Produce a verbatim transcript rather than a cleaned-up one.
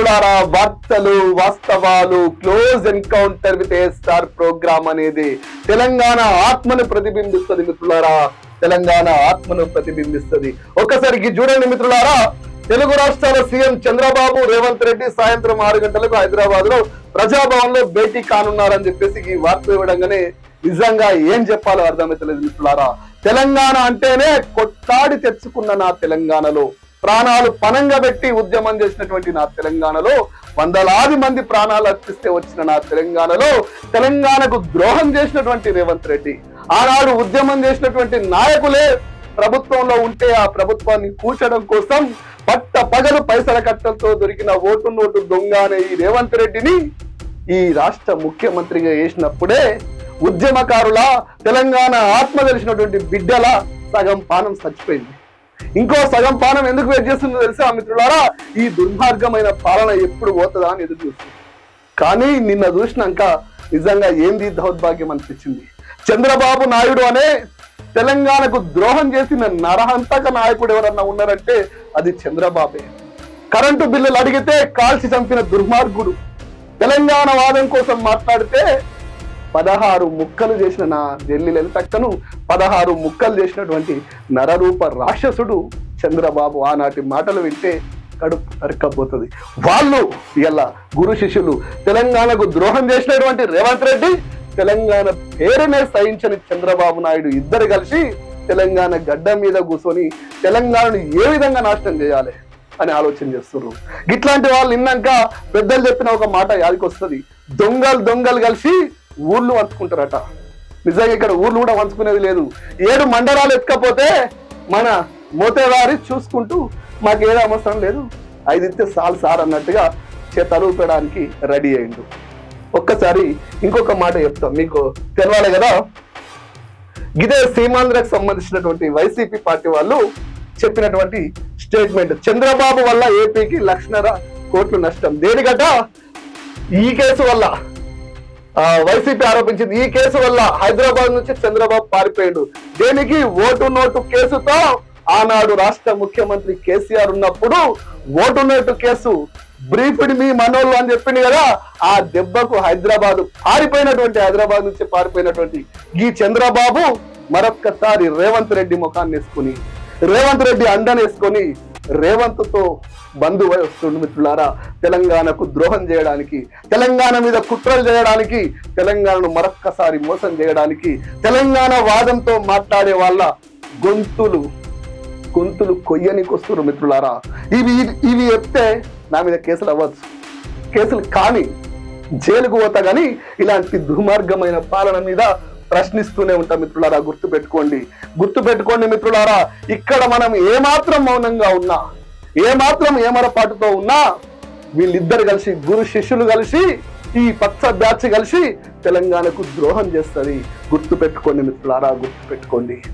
మిత్రులారా, వార్తలు వాస్తవాలు close encounter with a star programme అనేది తెలంగాణ ఆత్మను ప్రతిబింబిస్తుంది మిత్రులారా. తెలంగాణ ఆత్మను ప్రతిబింబిస్తుంది. ఒక్కసారికి చూడండి మిత్రులారా, తెలుగు రాష్ట్రాల సీఎం చంద్రబాబు రేవంత్ రెడ్డి సాయంత్రం ఆరు గంటలకు హైదరాబాద్ లో ప్రజాభవన్ లో భేటీ కానున్నారని చెప్పేసి ఈ వార్త ఇవ్వడంగానే నిజంగా ఏం చెప్పాలో అర్థమైతలేదు మిత్రులారా. తెలంగాణ అంటేనే కొట్లాడి తెచ్చుకున్న నా తెలంగాణలో, ప్రాణాలు పనంగా పెట్టి ఉద్యమం చేసినటువంటి నా తెలంగాణలో, వందలాది మంది ప్రాణాలు అర్పిస్తే వచ్చిన నా తెలంగాణలో తెలంగాణకు ద్రోహం చేసినటువంటి రేవంత్ రెడ్డి, ఆనాడు ఉద్యమం చేసినటువంటి నాయకులే ప్రభుత్వంలో ఉంటే ఆ ప్రభుత్వాన్ని కూర్చడం కోసం పట్ట పగలు పైసల కట్టలతో దొరికిన ఓటు నోటు దొంగ అనే ఈ రేవంత్ రెడ్డిని ఈ రాష్ట్ర ముఖ్యమంత్రిగా చేసినప్పుడే ఉద్యమకారుల, తెలంగాణ ఆత్మ తెలిసినటువంటి బిడ్డల సగం పానం చచ్చిపోయింది. ఇంకో సగం పానం ఎందుకు వెయిట్ చేస్తుందో తెలుసా మిత్రులారా? ఈ దుర్మార్గమైన పాలన ఎప్పుడు పోతుందా అని ఎదురు చూస్తుంది. కానీ నిన్న చూసినాక నిజంగా ఏంది దౌర్భాగ్యం అనిపించింది. చంద్రబాబు నాయుడు అనే తెలంగాణకు ద్రోహం చేసిన నరహంతక నాయకుడు ఎవరన్నా ఉన్నారంటే అది చంద్రబాబే. కరెంటు బిల్లులు అడిగితే కాల్చి చంపిన దుర్మార్గుడు, తెలంగాణ వాదం కోసం మాట్లాడితే పదహారు ముక్కలు చేసిన నా ఢిల్లీ లలితక్కను పదహారు ముక్కలు చేసినటువంటి నరరూప రాక్షసుడు చంద్రబాబు. ఆనాటి మాటలు వింటే కడుపు తరక్కపోతుంది. వాళ్ళు ఇలా గురు శిష్యులు. తెలంగాణకు ద్రోహం చేసినటువంటి రేవంత్ రెడ్డి, తెలంగాణ పేరునే సహించని చంద్రబాబు నాయుడు ఇద్దరు కలిసి తెలంగాణ గడ్డ మీద కూర్చొని తెలంగాణను ఏ విధంగా నాశనం చేయాలి అని ఆలోచన చేస్తున్నారు. ఇట్లాంటి వాళ్ళు విన్నాక పెద్దలు చెప్పిన ఒక మాట యాదికొస్తుంది. దొంగలు దొంగలు కలిసి ఊర్లు వంచుకుంటారట. నిజంగా ఇక్కడ ఊర్లు కూడా వంచుకునేది లేదు. ఏడు మండలాలు ఎక్కకపోతే మన మోతేవారి చూసుకుంటూ మాకేదో అవసరం లేదు, ఐదు ఇస్తే సాల్ సార్ అన్నట్టుగా తలుపడానికి రెడీ అయిండు. ఒక్కసారి ఇంకొక మాట చెప్తాం, మీకు తెలవాలి కదా. ఇదే సీమాంధ్రకు సంబంధించినటువంటి వైసీపీ పార్టీ వాళ్ళు చెప్పినటువంటి స్టేట్మెంట్. చంద్రబాబు వల్ల ఏపీకి లక్షన్నర కోట్లు నష్టం. దేనికట? ఈ కేసు వల్ల వైసీపీ ఆరోపించింది. ఈ కేసు వల్ల హైదరాబాద్ నుంచి చంద్రబాబు పారిపోయాడు. దేనికి? ఓటు నోటు కేసుతో. ఆనాడు రాష్ట్ర ముఖ్యమంత్రి కేసీఆర్ ఉన్నప్పుడు vote note case briefed me మనోళ్ళు అని చెప్పింది కదా. ఆ దెబ్బకు హైదరాబాద్ పారిపోయినటువంటి హైదరాబాద్ నుంచి పారిపోయినటువంటి ఈ చంద్రబాబు మరొక్కసారి రేవంత్ రెడ్డి ముఖాన్ని వేసుకుని, రేవంత్ రెడ్డి అండనేసుకొని రేవంత్ తో బంధువై వస్తుండు మిత్రులారా. తెలంగాణకు ద్రోహం చేయడానికి, తెలంగాణ మీద కుట్రలు చేయడానికి, తెలంగాణను మరొక్కసారి మోసం చేయడానికి, తెలంగాణ వాదంతో మాట్లాడే వాళ్ళ గొంతులు గొంతులు కొయ్యనికి వస్తున్నారు మిత్రులారా. ఇవి ఇవి చెప్తే నా మీద కేసులు అవ్వచ్చు, కేసులు కానీ జైలుకు పోతా కానీ ఇలాంటి దుర్మార్గమైన పాలన మీద ప్రశ్నిస్తూనే ఉంటాం మిత్రులారా. గుర్తు పెట్టుకోండి, గుర్తు పెట్టుకోండి మిత్రులారా. ఇక్కడ మనం ఏమాత్రం మౌనంగా ఉన్నా, ఏమాత్రం ఏమరపాటుతో ఉన్నా, వీళ్ళిద్దరు కలిసి గురు శిష్యులు కలిసి ఈ పచ్చ బ్యాచ్ కలిసి తెలంగాణకు ద్రోహం చేస్తుంది. గుర్తు పెట్టుకోండి మిత్రులారా, గుర్తు పెట్టుకోండి.